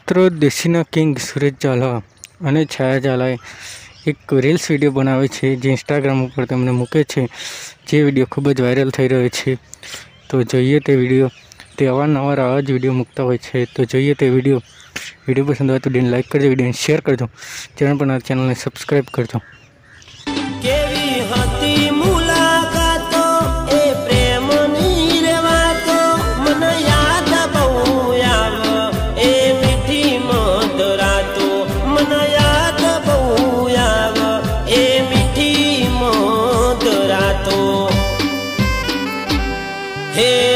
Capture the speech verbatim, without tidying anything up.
मित्रों देशीना किंग सुरेश झाला અને छाया झालाએ एक रील्स वीडियो बनावे छे जे इंस्टाग्राम पर तमने मूके छे। जे वीडियो खूब ज वायरल थई रह्यो छे तो जोईए ते वीडियो। ते अवारनवार आवा ज वीडियो मूकता होय छे तो जोईए ते वीडियो। वीडियो पसंद आवे तो वीडियोने लाइक करजो, वीडियोने शेर करजो, चैनल पर नवा चैनल ने सब्सक्राइब करजो। केवी हती मुलाकातो ए प्रेमनी रे वातो मन याद बहु आव ए मीठी मधुरातो मन याद बहु आव ए मीठी मधुरातो हे